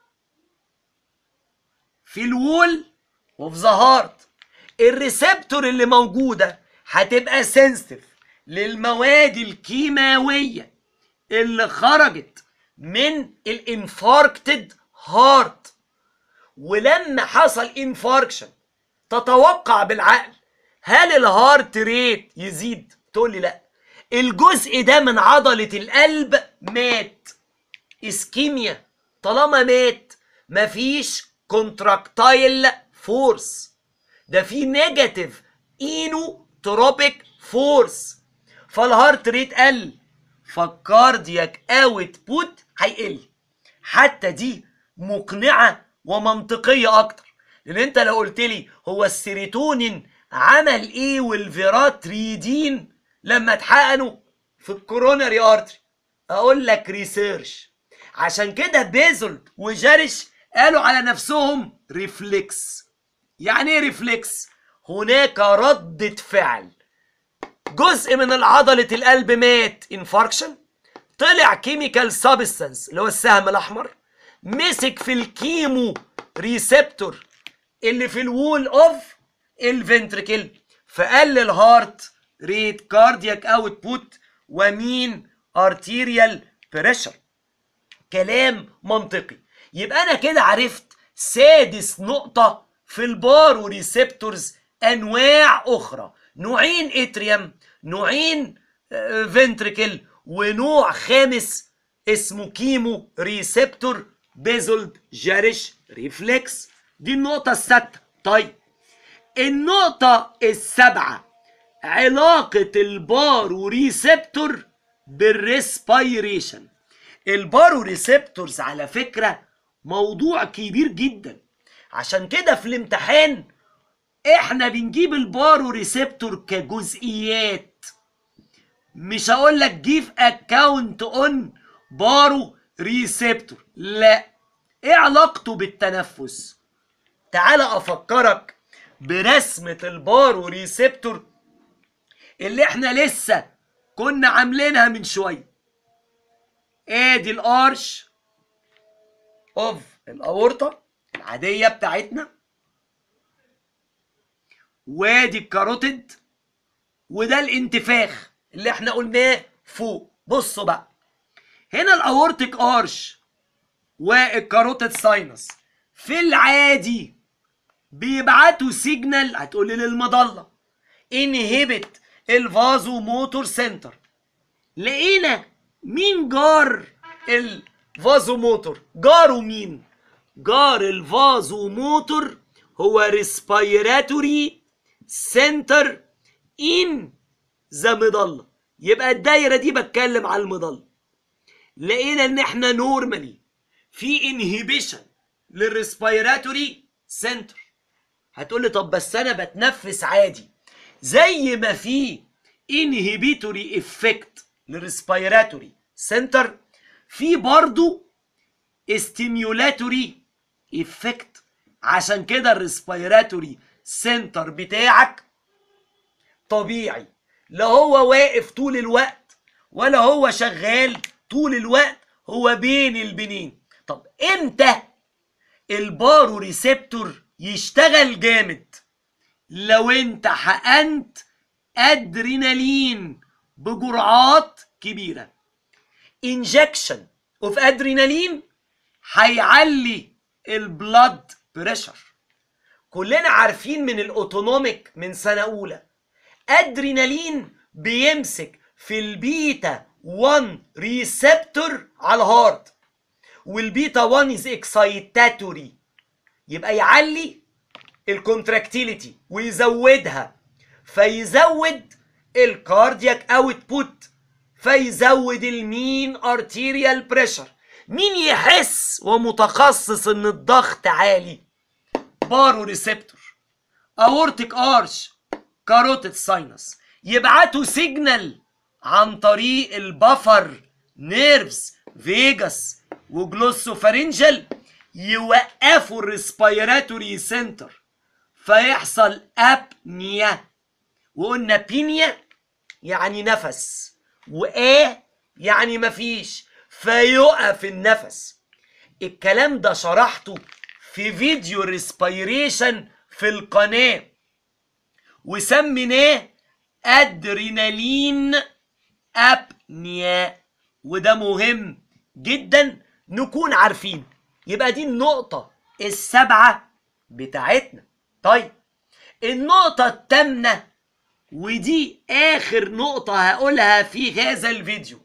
في الوول وفي ذا هارت. الريسبتور اللي موجودة هتبقى سنسيتيف للمواد الكيماوية اللي خرجت من الانفاركتد هارت. ولما حصل انفاركشن تتوقع بالعقل هل الهارت ريت يزيد؟ تقول لي لا، الجزء ده من عضلة القلب مات، اسكيميا. طالما مات مفيش كونتراكتايل فورس، ده في نيجاتيف اينوتروبيك فورس، فالهارت ريت قل، فالكاردياك اوتبوت هيقل. حتى دي مقنعه ومنطقيه اكتر، لان انت لو قلت لي هو السيروتونين عمل ايه والفيراتريدين لما اتحقنوا في الكوروناري ارتري، اقول لك ريسيرش. عشان كده بيزولت وجارش قالوا على نفسهم ريفلكس. يعني ايه ريفلكس؟ هناك ردة فعل، جزء من العضلة القلب مات انفاركشن، طلع كيميكال سابستنس اللي هو السهم الاحمر، مسك في الكيمو ريسبتور اللي في الوول اوف الفنتريكل، فقل الهارت ريت، كاردياك اوتبوت، ومين ارتيريال بريشر. كلام منطقي. يبقى انا كده عرفت سادس نقطة في البارو ريسبتورز انواع اخرى، نوعين اتريوم، نوعين فنتريكل، ونوع خامس اسمه كيمو ريسبتور بيزولد جارش ريفلكس. دي النقطة السادسة. طيب النقطة السابعة، علاقة البارو ريسبتور بالريسبيريشن. البارو ريسبتورز على فكرة موضوع كبير جدا، عشان كده في الامتحان احنا بنجيب البارو ريسبتور كجزئيات. مش هقول لك جيف اكاونت اون بارو ريسبتور، لا. ايه علاقته بالتنفس؟ تعال افكرك برسمة البارو ريسبتور اللي احنا لسه كنا عاملينها من شوية. ادي الارش اوف الاورطة العادية بتاعتنا، وادي الكاروتيد، وده الانتفاخ اللي احنا قلناه فوق. بصوا بقى، هنا الاورتيك ارش والكاروتيد ساينس في العادي بيبعتوا سيجنال، هتقولي للمضله انهبت الفازو موتور سنتر. لقينا مين جار الفازو موتور؟ جاره مين؟ جار الفازو موتور هو ريسبيراتوري سنتر ان ذا مضله. يبقى الدايره دي بتكلم على المضله. لقينا ان احنا نورمالي في انهبيشن للريسبيراتوري سنتر. هتقولي طب بس انا بتنفس عادي. زي ما في انهبيتوري افكت للريسبيراتوري سنتر، في برضو استيميولاتوري افكت. عشان كده الريسبيراتوري سنتر بتاعك طبيعي، لا هو واقف طول الوقت ولا هو شغال طول الوقت، هو بين البنين. طب امتى البارو ريسبتور يشتغل جامد؟ لو انت حقنت ادرينالين بجرعات كبيره. انجكشن اوف ادرينالين هيعلي البلاد بريشر. كلنا عارفين من الاوتونوميك من سنه اولى ادرينالين بيمسك في البيتا 1 ريسبتور على الهارت، والبيتا 1 از اكسايتاتوري، يبقى يعلي الكونتراكتيليتي ويزودها، فيزود الكاردياك اوتبوت، فيزود المين ارتيريال بريشر. مين يحس ومتخصص ان الضغط عالي؟ باروريسبتور، اورتيك ارش، كاروتيد ساينس، يبعتوا سيجنال عن طريق البفر نيرفز فيجاس وجلوسوفارينجل، يوقفوا الريسبيراتوري سنتر فيحصل ابنيا. وقلنا بينيا يعني نفس، يعني مفيش، فيقف النفس. الكلام ده شرحته في فيديو ريسبيريشن في القناة وسميناه ادرينالين ابنيا، وده مهم جدا نكون عارفين. يبقى دي النقطة السابعة بتاعتنا. طيب النقطة الثامنة، ودي آخر نقطة هقولها في هذا الفيديو،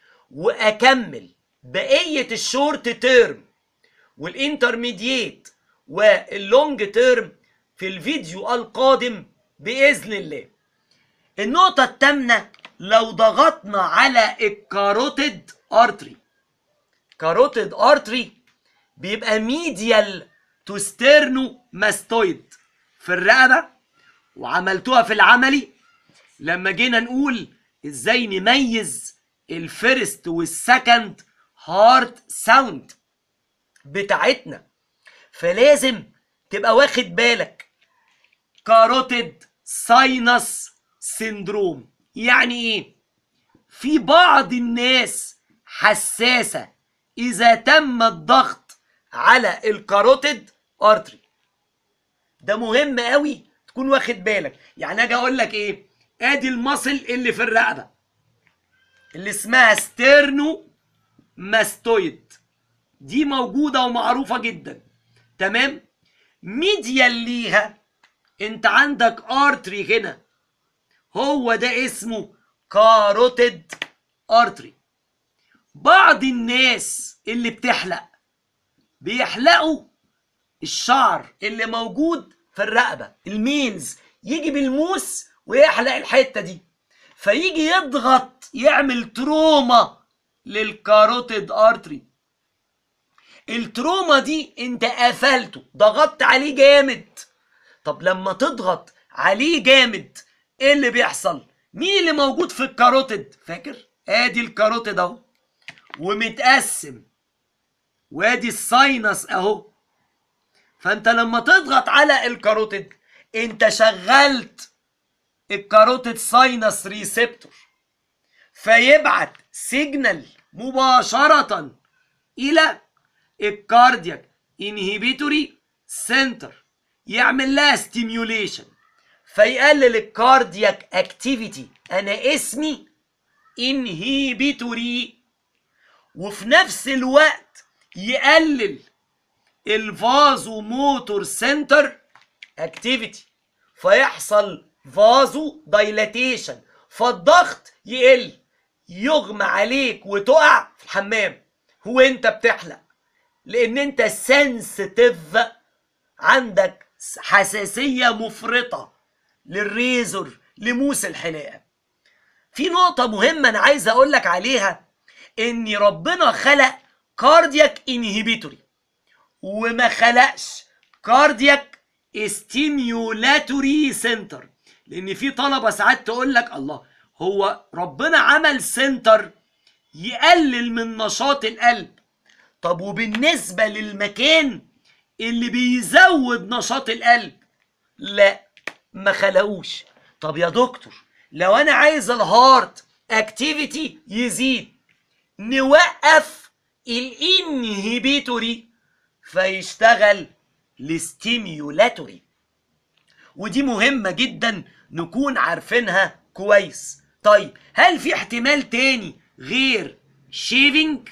وأكمل بقية الشورت تيرم والانترميديت واللونج تيرم في الفيديو القادم بإذن الله. النقطة الثامنة، لو ضغطنا على الكاروتيد ارتري، كاروتيد ارتري بيبقى ميديال تو ستيرنو ماستويد في الرقبة، وعملتوها في العملي لما جينا نقول ازاي نميز الفيرست والسكند هارت ساوند بتاعتنا. فلازم تبقى واخد بالك كاروتيد ساينس سيندروم يعني ايه؟ في بعض الناس حساسة اذا تم الضغط على الكاروتيد ارتري. ده مهم قوي تكون واخد بالك. يعني اجي اقول لك ايه؟ ادي المصل اللي في الرقبة اللي اسمها ستيرنو ماستويد، دي موجودة ومعروفة جدا، تمام؟ ميديال ليها انت عندك ارتري هنا، هو ده اسمه كاروتيد ارتري. بعض الناس اللي بتحلق بيحلقوا الشعر اللي موجود في الرقبة، الميلز يجي بالموس ويحلق الحتة دي، فيجي يضغط يعمل تروما للكاروتيد ارتري. التروما دي انت قفلته، ضغطت عليه جامد. طب لما تضغط عليه جامد ايه اللي بيحصل؟ مين اللي موجود في الكاروتيد؟ فاكر؟ ادي الكاروتيد اهو ومتقسم، وادي الساينس اهو. فانت لما تضغط على الكاروتيد انت شغلت الكاروتيد ساينس ريسبتور، فيبعت سيجنال مباشرة الى الكاردياك انهيبيتوري سنتر، يعمل لها ستيميوليشن فيقلل الكاردياك اكتيفيتي، انا اسمي انهيبيتوري، وفي نفس الوقت يقلل الفازو موتور سنتر اكتيفيتي، فيحصل فازو دايلاتيشن، فالضغط يقل، يغمى عليك وتقع في الحمام وانت بتحلق، لان انت سنسيتيف، عندك حساسية مفرطة للريزور، لموس الحلاقة. في نقطة مهمة انا عايز اقولك عليها، ان ربنا خلق كاردياك انهيبيتوري وما خلقش كاردياك ستيميولاتوري سنتر. لان في طلبة ساعات تقولك الله، هو ربنا عمل سنتر يقلل من نشاط القلب، طب وبالنسبة للمكان اللي بيزود نشاط القلب؟ لا، ما خلقوش. طب يا دكتور لو انا عايز الهارت اكتيفيتي يزيد، نوقف الانهيبيتوري فيشتغل الستيميولاتوري، ودي مهمة جدا نكون عارفينها كويس. طيب هل في احتمال تاني غير شيفنج؟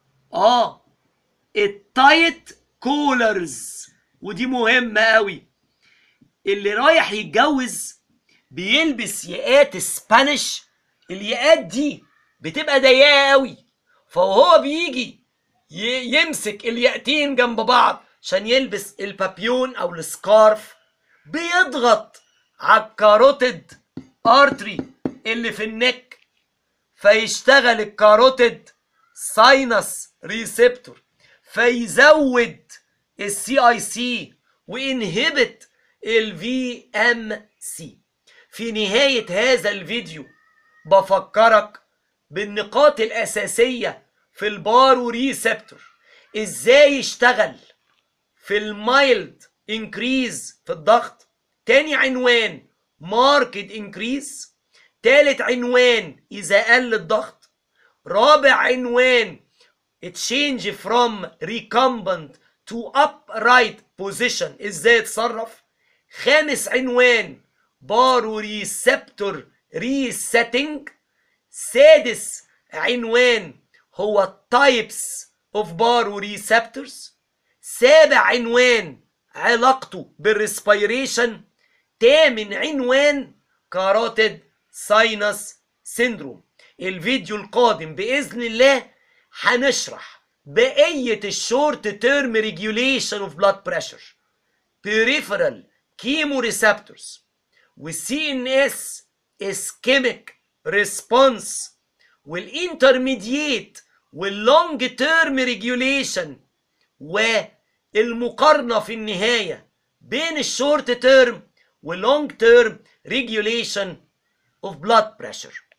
التايت كولرز، ودي مهمة قوي. اللي رايح يتجوز بيلبس ياقات سبانيش. الياقات دي بتبقى ضيقه قوي، فهو بيجي يمسك الياقتين جنب بعض عشان يلبس البابيون او السكارف، بيضغط على الكاروتيد ارتري اللي في النك، فيشتغل الكاروتيد ساينس ريسبتور فيزود السي اي سي وانهبت الفي ام سي. في نهاية هذا الفيديو بفكرك بالنقاط الأساسية في البارو ريسبتور، ازاي يشتغل في المايلد انكريز في الضغط، تاني عنوان ماركت انكريز، تالت عنوان إذا قل الضغط، رابع عنوان change from recumbent to upright position ازاي يتصرف، خامس عنوان بارو ريسبتور ريسيتنج، سادس عنوان هو types of بارو ريسبتورز، سابع عنوان علاقته بالريسبيريشن، تامن عنوان كاروتيد ساينس سيندروم. الفيديو القادم بإذن الله هنشرح بقية الشورت تيرم ريجوليشن اوف بلاد بريشر، peripheral chemoreceptors والسي ان اس اسكيميك ريسبونس والانترميديت واللونج تيرم ريجوليشن، والمقارنة في النهاية بين الشورت تيرم واللونج تيرم ريجوليشن اوف بلاد بريشر.